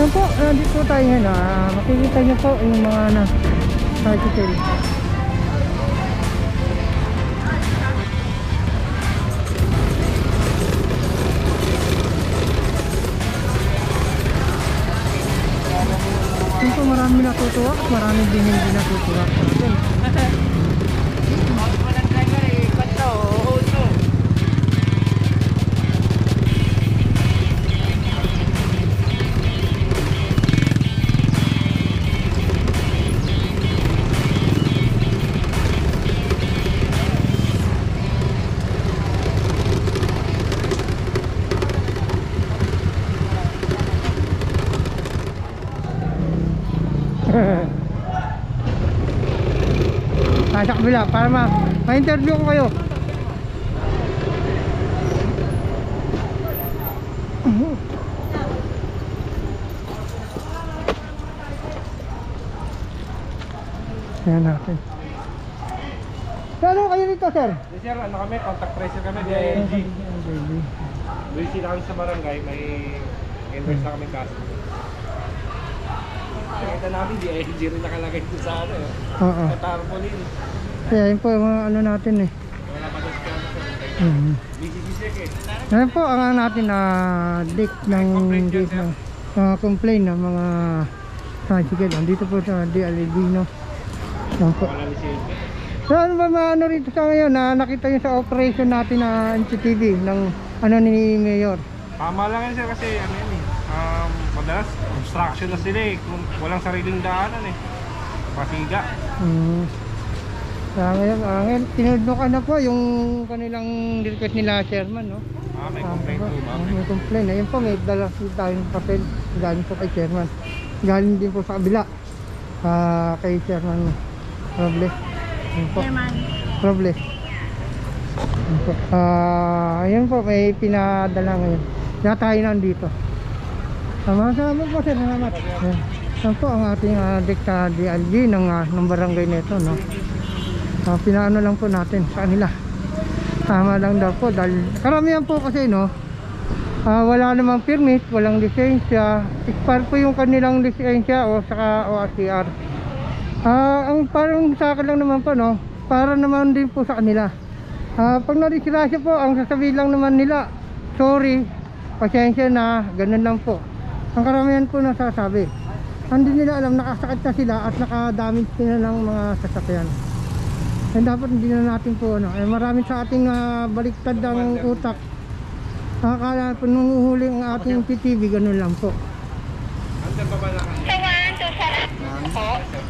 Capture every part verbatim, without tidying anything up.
Yan po, nandito tayo ngayon. Ah, makikita nyo po yung mga na tricycle. Yan po, marami natutuwa at marami din hindi natutuwa sa atin. Ah, sa kabila para ma ma-interview ko kayo. Ayan natin. Ano kayo dito, sir? Yes, sir, ano kami, contact tracer kami, D I L G. Busy na kami sa barangay, may invoice na kami kaso. Nakita namin, D I L G rin nakalagay dito sa ano eh. Oo. Sa tarpaulin. Kaya yun po yung mga ano natin eh. Wala pa doon siya. Mm-hmm. Busy busy eh. Ayan po ang ano natin na uh, date ng date ng uh, complaint ng mga tricycle. Andito po sa D L G, no? Ayan po. Wala lisensya. So ano ba ano rito sa ngayon na nakita nyo sa operation natin na M T P B ng ano ni Mayor? Tama lang yan sir kasi ano yan eh. Um, madalas obstruction na sila eh. Kung walang sariling daanan eh. Pasiga. Hmm. Sa ngayon, ah, ngayon tinudno ka na po yung kanilang request nila chairman, no? Ah, may complaint po ba? May complaint. Ayun po, may dala tayong papel galing po kay chairman. Galing din po sa kabila. Ah, kay chairman Robles. Ayun po. Chairman. Robles. Ayun po. Ah, ayun po, may pinadala ngayon. Kaya tayo nandito. Sama salamat po sir, salamat. Ayun. Ayun po ang ating uh, dikta D L G ng, uh, ng barangay nito, no? Uh, pinaano lang po natin sa kanila. Tama lang daw po dahil karamihan po kasi, no, uh, wala namang permit, walang lisensya. Expire po yung kanilang lisensya o saka O A C R. Uh, ang parang sa akin lang naman po, no, para naman din po sa kanila. Uh, pag narisirasya po, ang sasabihin lang naman nila, sorry, pasensya na, ganun lang po. Ang karamihan po nasasabi. Hindi nila alam, nakasakit na sila at nakadamage sila ng mga sasakyan. Eh dapat hindi na natin po ano, eh maraming sa ating uh, baliktad ng utak. Akala po nung uhuli ang ating P T V, ganun lang po. Andiyan pa ba na kami? Sawan, to sarap po.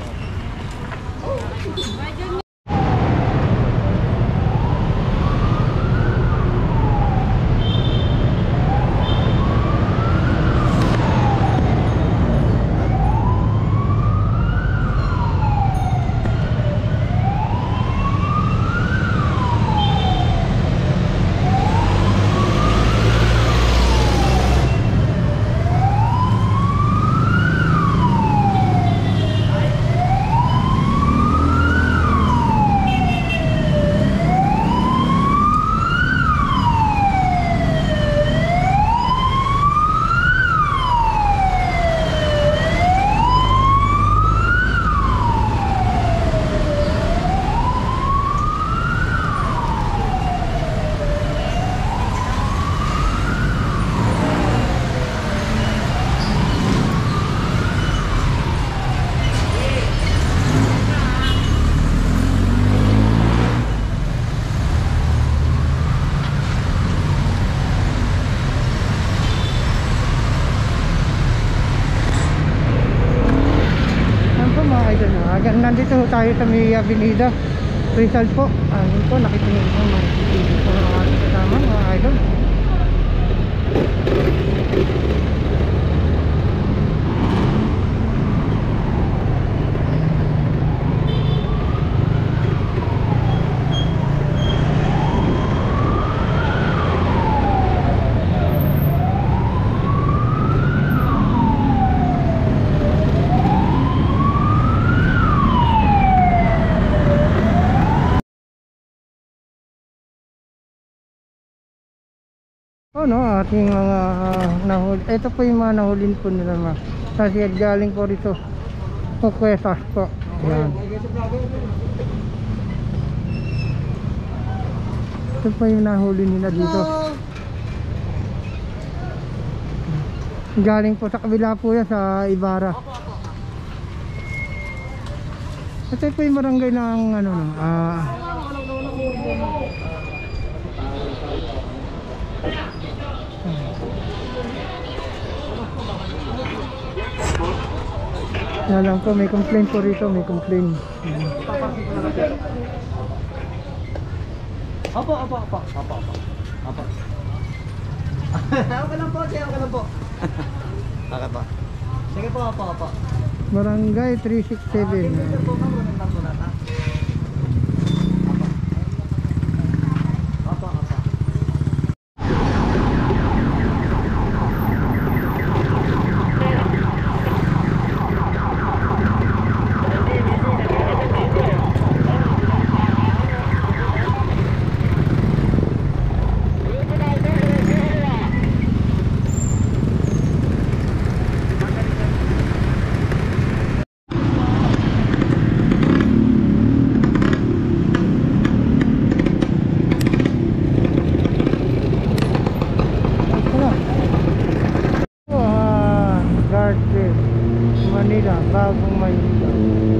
Nandito tayo sa may Avenida Rizal po. Ayun po, nakitingin po mga titili po ng ating kasama, mga idol. Oh no, ating mga uh, nahuli. Ito po yung mga nahulin po nila, mga Kasi galing po rito. Kukwesas po. Yan. Ito pa yung nahuli nila dito. Galing po sa kabila po yan sa Ibarra. Ito po yung barangay ng ano no. Ah. Yan lang po, may complaint po rito, may complaint. Opo, opo, opo, opo, opo. Opo. Okay lang po, sige, okay lang po. Okay po. Sige po, opo, opo. Barangay three six seven. Ito po, ma'am, magandang po nata. Opo, opo. Manila, bagong Maynila.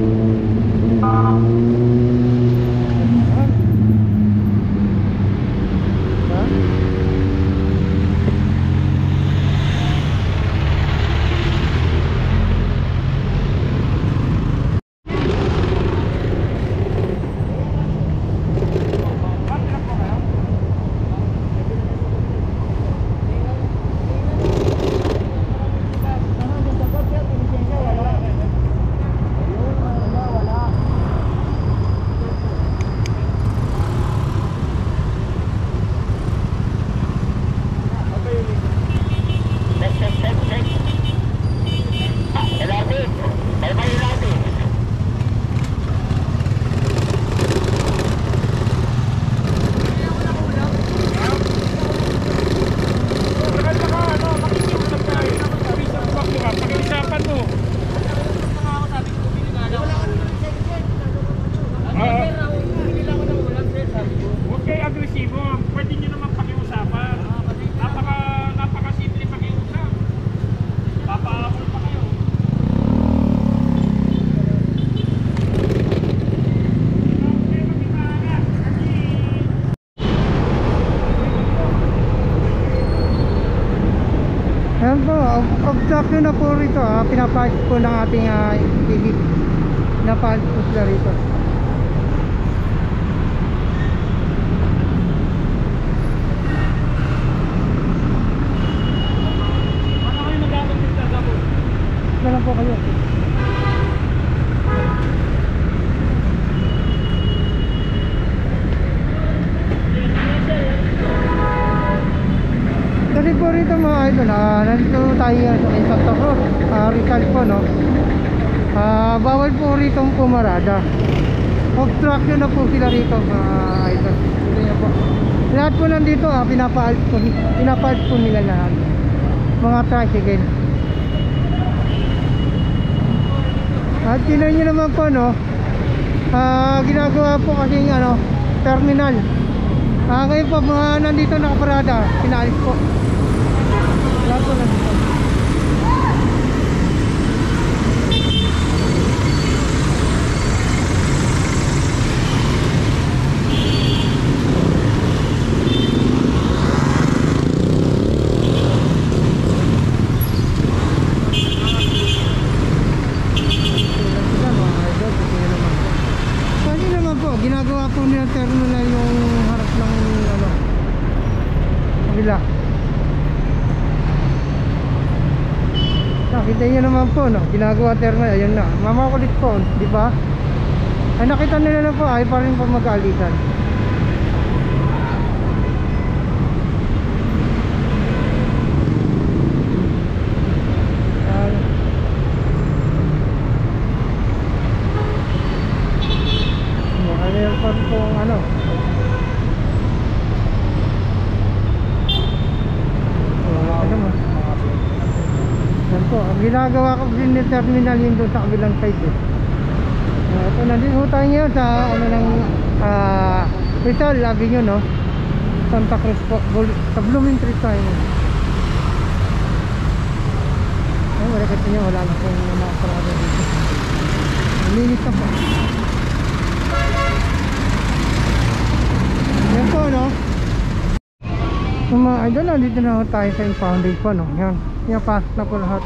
Ayan po, obstruction na po rito ha. Pinapalit po ng ating uh, M T P B. Pinapalit po sila rito. Ano kayo nag-aabang mister Gabo? Wala lang po kayo. Kasi po rito mga idol, ah, nandito tayo sa Santa Cruz, ah, Rizal po no. Ah, bawal po rito pumarada. Obstruction na po sila rito mga idol. Ito po. Lahat po nandito ah, pinapaalis po, pinapaalis po nila lahat. Mga tricycle. At tinan nyo naman po no, ah, ginagawa po kasing ano, terminal. Ah, ngayon po mga nandito nakaparada, pinaalis po. Lahat po nandito. Kasi naman po, ginagawa po nila terminal yung harap ng ano, kabila. Nakita nyo naman po no, ginagawa terminal, ayun na, mamakulit po, di ba? Ay nakita nila na po, ay pa rin po mag-aalitan. Ano pa rin pong ano, ano mo? Yan po, ginagawa ko din yung terminal yun doon sa kabilang side eh. Uh, ito nandito ho tayo ngayon sa ano ng uh, Rizal Avenue, no? Santa Cruz po, sa Blooming Tree tayo. Ay, wala kasi nyo, wala na po yung mga parada dito. Malinis na po. Yan po, no? Yung mga idol, nandito na ho tayo sa impounding po, no? Yan, yan, pasok na po lahat.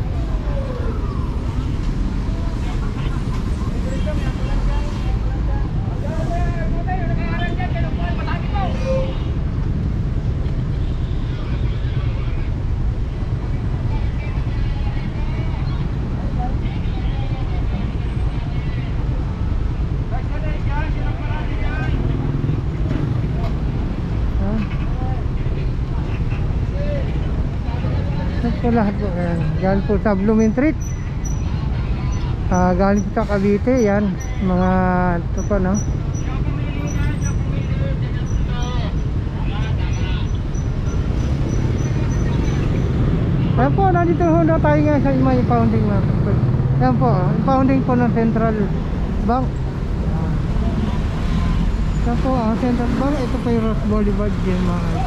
Po lahat po yan. Yan po sa Blooming Treat. Uh, galing po sa Cavite. Yan. Mga ito po, no? Yan po. Nandito ho na tayo nga sa may impounding. Yan po. Impounding po ng Central Bank. Yan po ang Central Bank. Ito po yung Ross Boulevard. Yan mga